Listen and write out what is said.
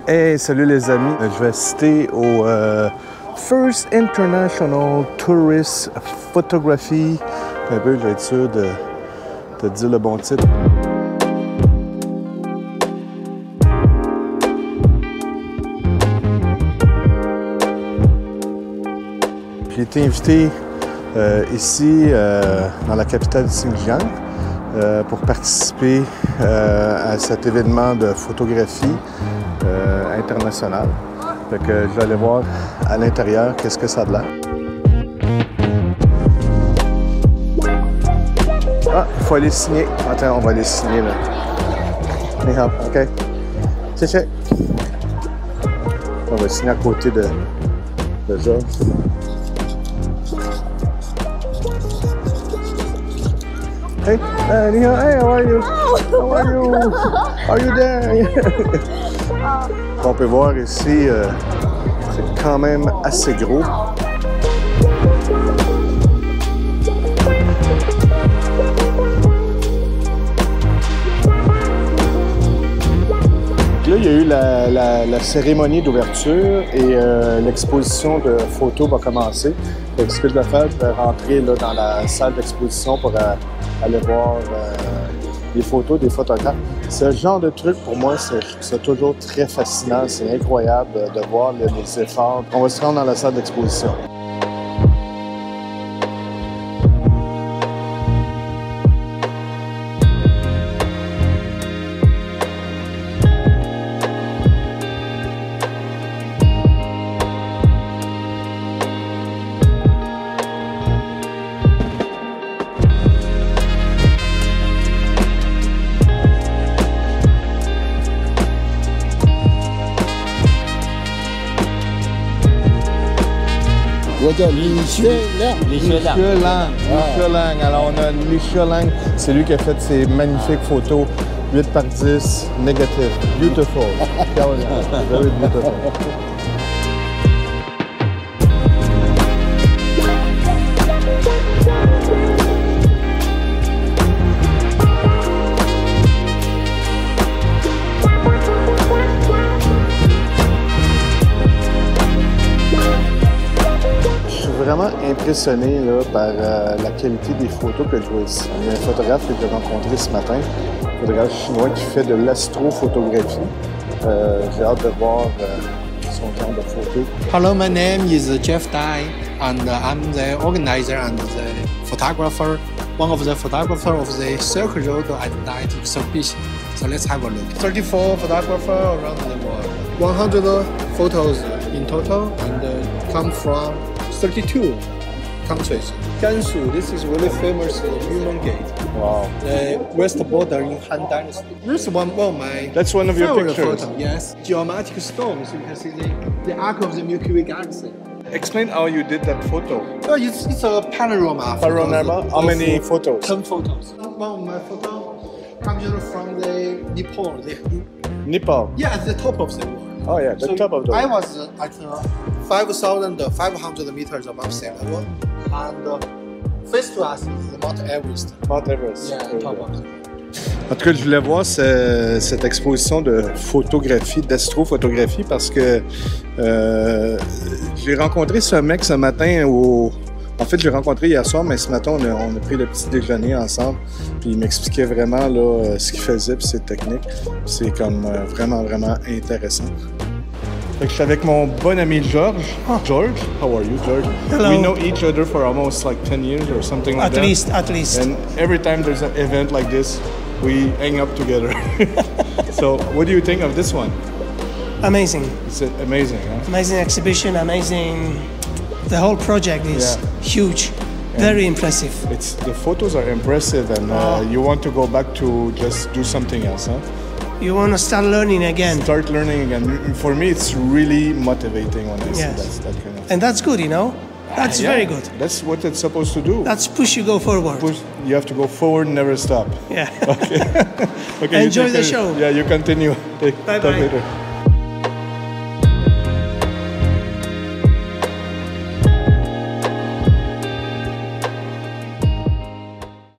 Hey, salut les amis. Je vais assister au First International Tourist Photography. Un peu, je vais être sûr de te dire le bon titre. J'ai été invité ici dans la capitale du Xinjiang pour participer à cet événement de photographie internationale. Fait que je vais aller voir à l'intérieur qu'est-ce que ça a de l'air. Ah, il faut aller signer. Attends, on va aller signer là. Ni hao, OK. Tchè. On va signer à côté de Georges. Hey, ni hao. Hey, how are you? How are you? Are you there? On peut voir ici, c'est quand même assez gros. Là, il y a eu la cérémonie d'ouverture et l'exposition de photos va commencer. Donc, ce que je vais faire, je vais rentrer là, dans la salle d'exposition pour aller voir les photos des photographes. Ce genre de truc, pour moi, c'est toujours très fascinant. C'est incroyable de voir les efforts. On va se rendre dans la salle d'exposition. Li Xuelang. Alors, on a Li Xuelang. C'est lui qui a fait ces magnifiques photos 8 par 10 négatifs. Beautiful. Very beautiful. Vraiment impressionné là, par la qualité des photos que je vois ici. Il y a un photographe que j'ai rencontré ce matin, un photographe chinois qui fait de l'astrophotographie. J'ai hâte de voir son genre de photos. Hello, my name is Jeff Dai, and I'm the organizer and the photographer, one of the photographers of the Silk Road at Night exhibition. So let's have a look. 34 photographers around the world. 100 photos in total and come from 32 countries. Gansu, this is really famous Yunnan Gate. Wow. The west border in Han Dynasty. This is one of my That's one of your pictures. Photo, yes. Geomatic storms, you can see the arc of the Milky Way galaxy. Explain how you did that photo. It's a panorama. Panorama? How many photos? 10 photos. One of my photos comes from the Nepal. Nepal? Yeah, at the top of the world. Oh yeah, the top of the world. I was at 5,500 meters above sea level, and face to us is Mount Everest. Mount Everest. Yeah, top of it. En tout cas, je voulais voir cette exposition de photographie, d'astrophotographie, parce que j'ai rencontré ce mec ce matin En fait, je l'ai rencontré hier soir, mais ce matin, on a pris le petit déjeuner ensemble. Puis il m'expliquait vraiment là, ce qu'il faisait, puis ses techniques. C'est comme vraiment, vraiment intéressant. Fait que je suis avec mon bon ami George. George, how are you, George? Hello. We know each other for almost like 10 years or something like that. At least. And every time there's an event like this, we hang up together. So, what do you think of this one? Amazing. It's amazing, huh? Amazing exhibition, amazing. The whole project is huge. Very impressive. The photos are impressive, and you want to go back to just do something else, huh? You want to start learning again. Start learning again. For me, it's really motivating when I see that kind of. And that's good, you know? That's very good. That's what it's supposed to do. That's push you go forward. You have to go forward, never stop. Yeah. Okay. Okay. Enjoy the show. Yeah, you continue. Bye-bye. Talk later.